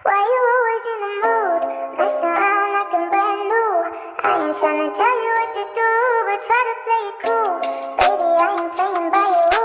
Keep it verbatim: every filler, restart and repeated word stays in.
Why you always in the mood? Mess around acting brand new. I ain't tryna tell you what to do, but try to play it cool. Baby, I ain't playing by your rules.